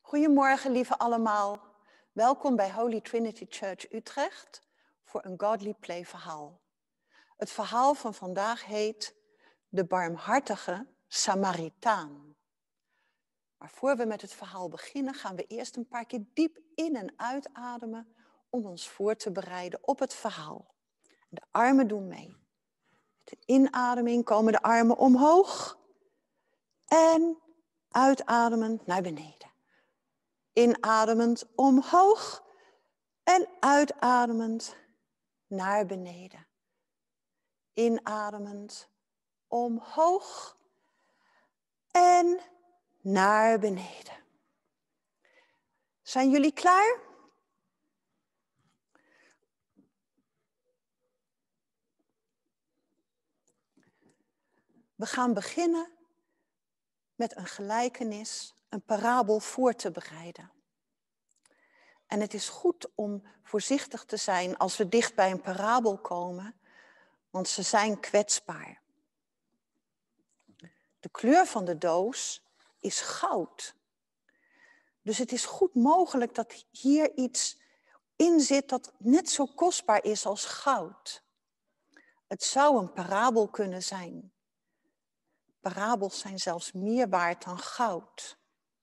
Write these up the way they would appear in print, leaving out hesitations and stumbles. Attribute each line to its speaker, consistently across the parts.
Speaker 1: Goedemorgen, lieve allemaal. Welkom bij Holy Trinity Church Utrecht voor een Godly Play verhaal. Het verhaal van vandaag heet De barmhartige Samaritaan. Maar voor we met het verhaal beginnen, gaan we eerst een paar keer diep in- en uitademen om ons voor te bereiden op het verhaal. De armen doen mee. Met de inademing komen de armen omhoog en uitademend naar beneden. Inademend omhoog en uitademend naar beneden. Inademend omhoog en naar beneden. Zijn jullie klaar? We gaan beginnen met een gelijkenis, een parabel voor te bereiden. En het is goed om voorzichtig te zijn als we dicht bij een parabel komen, want ze zijn kwetsbaar. De kleur van de doos is goud. Dus het is goed mogelijk dat hier iets in zit dat net zo kostbaar is als goud. Het zou een parabel kunnen zijn. Parabels zijn zelfs meer waard dan goud.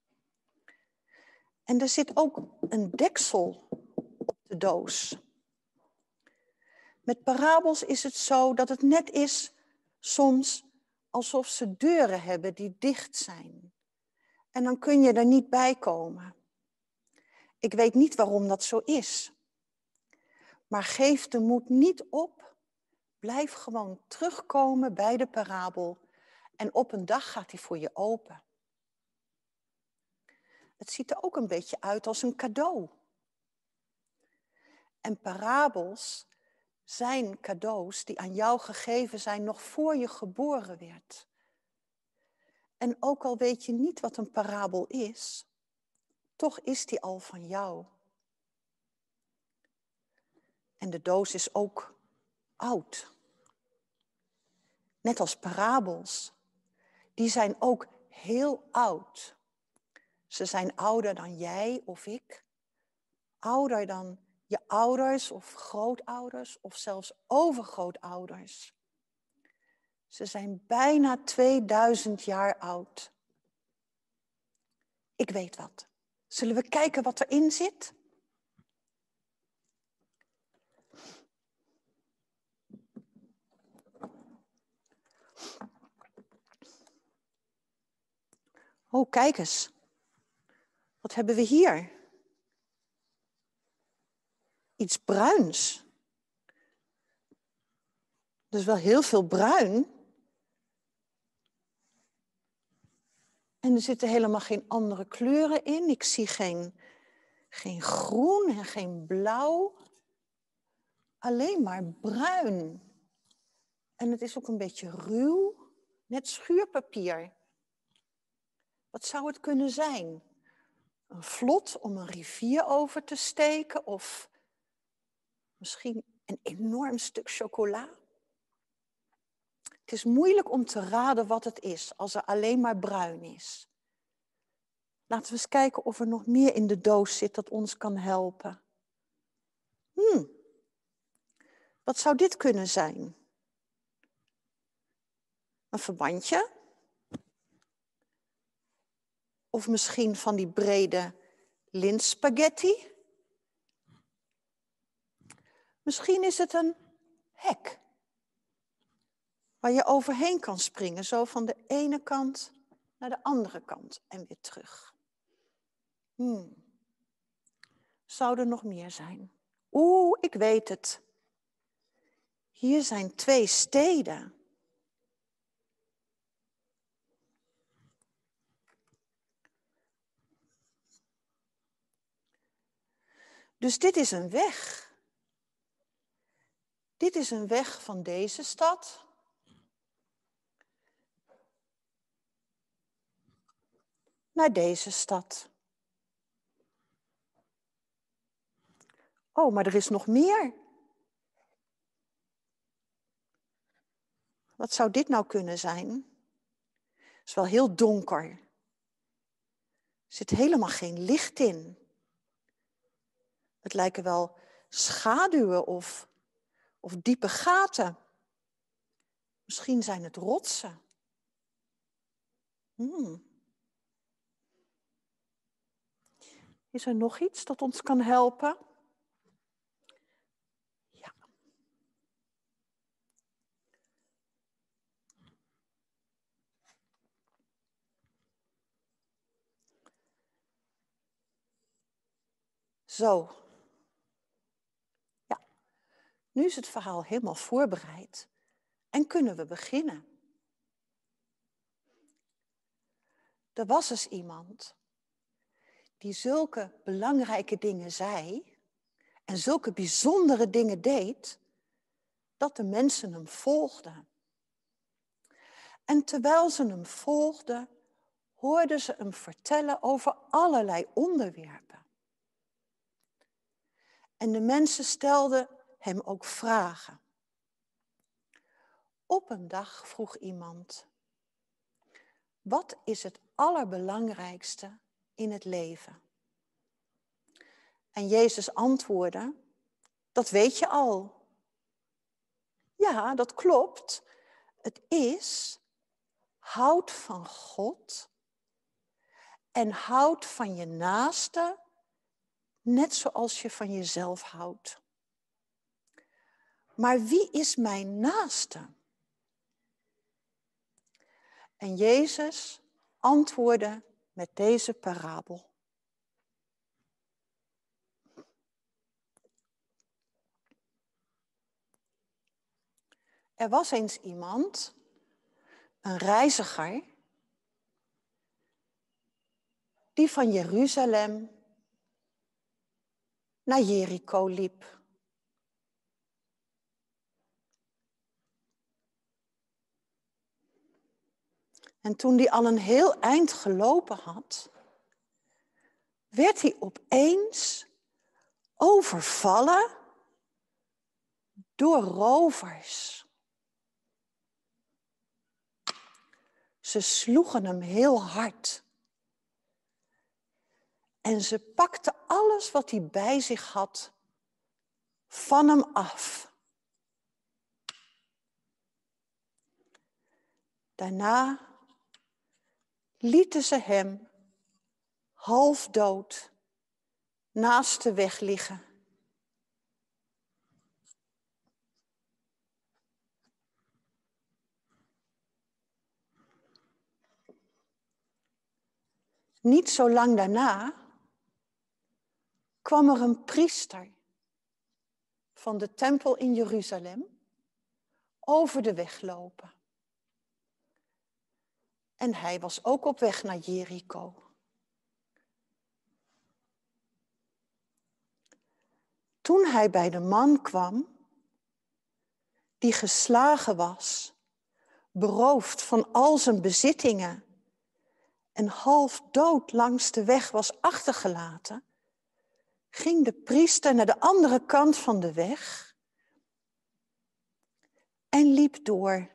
Speaker 1: En er zit ook een deksel op de doos. Met parabels is het zo dat het net is soms alsof ze deuren hebben die dicht zijn. En dan kun je er niet bij komen. Ik weet niet waarom dat zo is. Maar geef de moed niet op. Blijf gewoon terugkomen bij de parabel. En op een dag gaat die voor je open. Het ziet er ook een beetje uit als een cadeau. En parabels zijn cadeaus die aan jou gegeven zijn nog voor je geboren werd. En ook al weet je niet wat een parabel is, toch is die al van jou. En de doos is ook oud. Net als parabels. Die zijn ook heel oud. Ze zijn ouder dan jij of ik. Ouder dan je ouders of grootouders of zelfs overgrootouders. Ze zijn bijna 2000 jaar oud. Ik weet wat. Zullen we kijken wat erin zit? Oh, kijk eens. Wat hebben we hier? Iets bruins. Dus wel heel veel bruin. En er zitten helemaal geen andere kleuren in. Ik zie geen groen en geen blauw. Alleen maar bruin. En het is ook een beetje ruw. Net schuurpapier. Wat zou het kunnen zijn? Een vlot om een rivier over te steken? Of misschien een enorm stuk chocola? Het is moeilijk om te raden wat het is als er alleen maar bruin is. Laten we eens kijken of er nog meer in de doos zit dat ons kan helpen. Wat zou dit kunnen zijn? Een verbandje? Of misschien van die brede lintspaghetti? Misschien is het een hek. Waar je overheen kan springen, zo van de ene kant naar de andere kant en weer terug. Zou er nog meer zijn? Ik weet het. Hier zijn 2 steden. Dus dit is een weg. Dit is een weg van deze stad naar deze stad. Oh, maar er is nog meer. Wat zou dit nou kunnen zijn? Het is wel heel donker. zit helemaal geen licht in. Het lijken wel schaduwen of diepe gaten. Misschien zijn het rotsen. Is er nog iets dat ons kan helpen? Ja. Zo. Ja. Nu is het verhaal helemaal voorbereid en kunnen we beginnen. Er was eens iemand die zulke belangrijke dingen zei en zulke bijzondere dingen deed, dat de mensen hem volgden. En terwijl ze hem volgden, hoorden ze hem vertellen over allerlei onderwerpen. En de mensen stelden hem ook vragen. Op een dag vroeg iemand: wat is het allerbelangrijkste in het leven? En Jezus antwoordde: dat weet je al. Ja, dat klopt. Het is: houd van God en houd van je naaste, net zoals je van jezelf houdt. Maar wie is mijn naaste? En Jezus antwoordde met deze parabel. Er was eens iemand, een reiziger, die van Jeruzalem naar Jericho liep. En toen hij al een heel eind gelopen had, werd hij opeens overvallen door rovers. Ze sloegen hem heel hard. En ze pakten alles wat hij bij zich had van hem af. Daarna lieten ze hem half dood naast de weg liggen. Niet zo lang daarna kwam er een priester van de tempel in Jeruzalem over de weg lopen. En hij was ook op weg naar Jericho. Toen hij bij de man kwam, die geslagen was, beroofd van al zijn bezittingen en half dood langs de weg was achtergelaten, ging de priester naar de andere kant van de weg en liep door.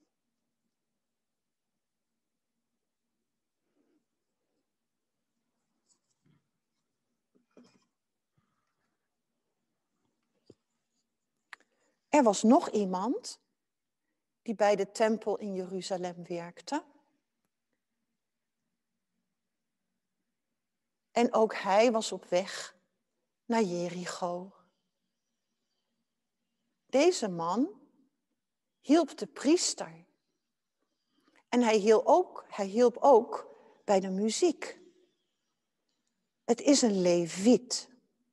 Speaker 1: Er was nog iemand die bij de tempel in Jeruzalem werkte. En ook hij was op weg naar Jericho. Deze man hielp de priester. En hij hielp ook bij de muziek. Het is een leviet.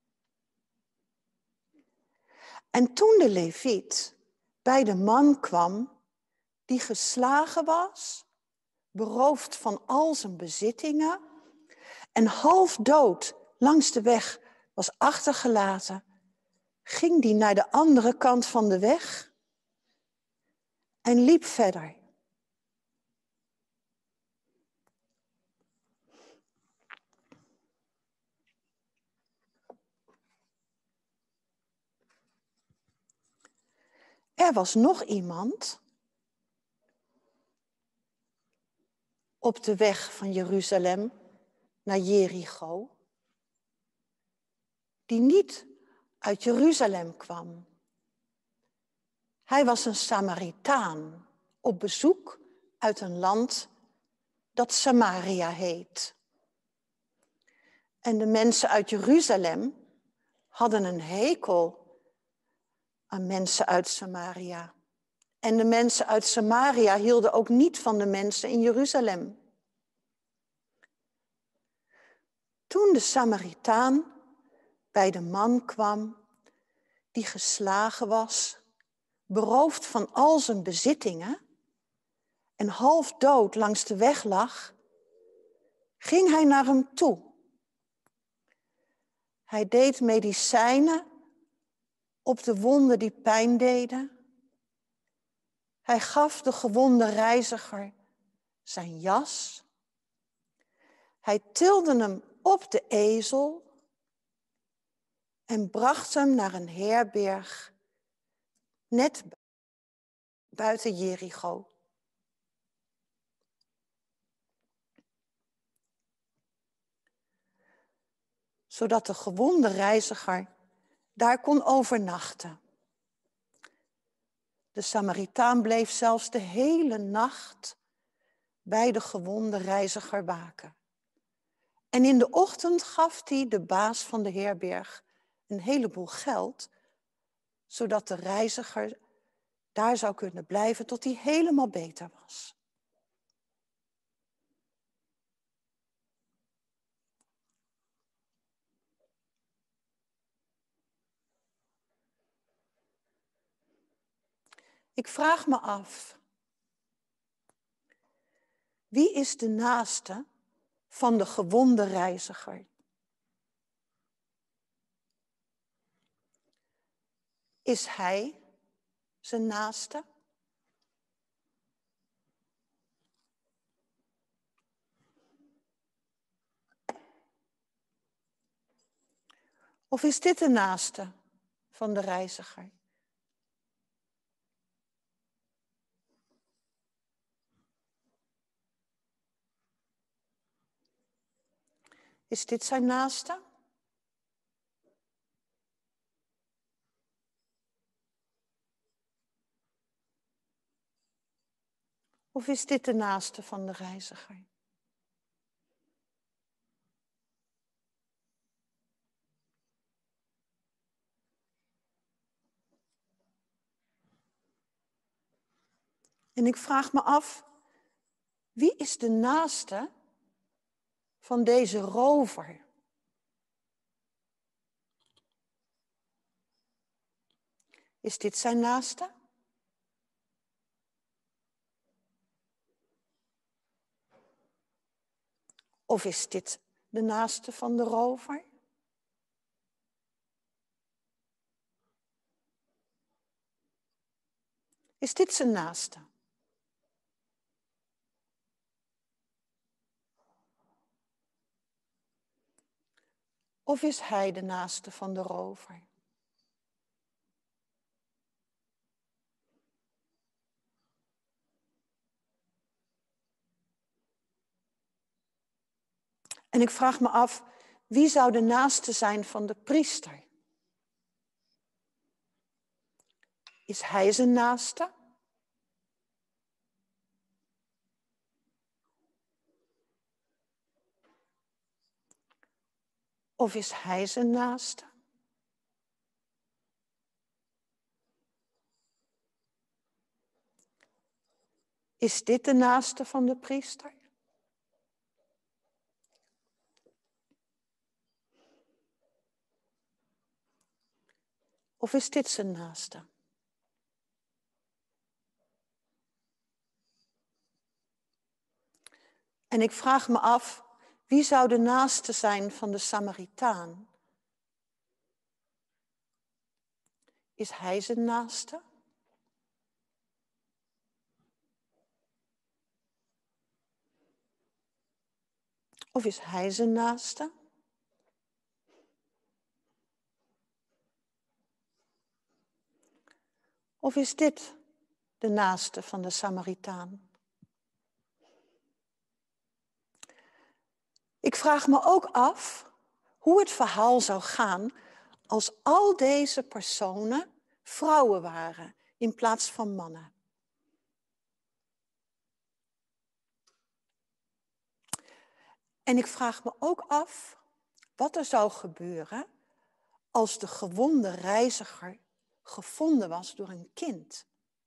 Speaker 1: En toen de leviet bij de man kwam die geslagen was, beroofd van al zijn bezittingen en half dood langs de weg was achtergelaten, ging die naar de andere kant van de weg en liep verder. Er was nog iemand op de weg van Jeruzalem naar Jericho, die niet uit Jeruzalem kwam. Hij was een Samaritaan op bezoek uit een land dat Samaria heet. En de mensen uit Jeruzalem hadden een hekel aan mensen uit Samaria. En de mensen uit Samaria hielden ook niet van de mensen in Jeruzalem. Toen de Samaritaan bij de man kwam die geslagen was, beroofd van al zijn bezittingen en half dood langs de weg lag, ging hij naar hem toe. Hij deed medicijnen op de wonden die pijn deden. Hij gaf de gewonde reiziger zijn jas. Hij tilde hem op de ezel en bracht hem naar een herberg net buiten Jericho. Zodat de gewonde reiziger daar kon overnachten. De Samaritaan bleef zelfs de hele nacht bij de gewonde reiziger waken. En in de ochtend gaf hij de baas van de herberg een heleboel geld, zodat de reiziger daar zou kunnen blijven tot hij helemaal beter was. Ik vraag me af, wie is de naaste van de gewonde reiziger? Is hij zijn naaste? Of is dit de naaste van de reiziger? Is dit zijn naaste? Of is dit de naaste van de reiziger? En ik vraag me af, wie is de naaste van deze rover? Is dit zijn naaste? Of is dit de naaste van de rover? Is dit zijn naaste? Of is hij de naaste van de rover? En ik vraag me af, wie zou de naaste zijn van de priester? Is hij zijn naaste? Of is hij zijn naaste? Is dit de naaste van de priester? Of is dit zijn naaste? En ik vraag me af, wie zou de naaste zijn van de Samaritaan? Is hij zijn naaste? Of is hij zijn naaste? Of is dit de naaste van de Samaritaan? Ik vraag me ook af hoe het verhaal zou gaan als al deze personen vrouwen waren in plaats van mannen. En ik vraag me ook af wat er zou gebeuren als de gewonde reiziger gevonden was door een kind.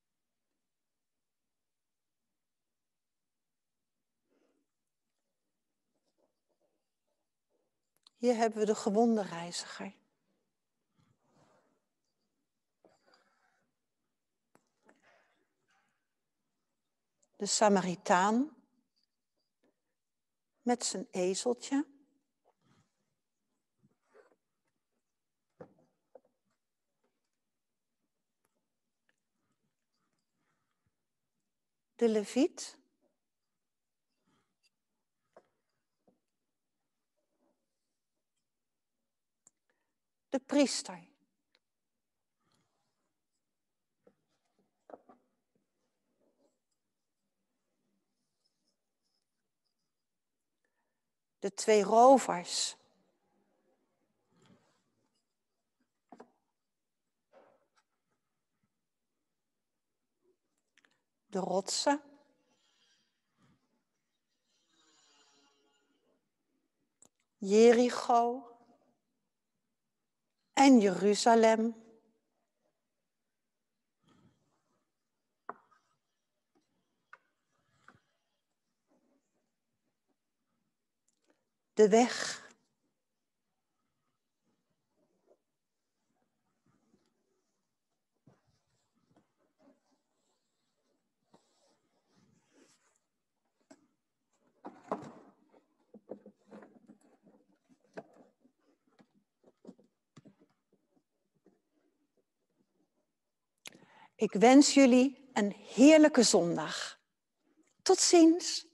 Speaker 1: Hier hebben we de gewonde reiziger. De Samaritaan met zijn ezeltje. De Leviet. De priester. De 2 rovers. De rotsen. Jericho. En Jeruzalem. De weg. Ik wens jullie een heerlijke zondag. Tot ziens.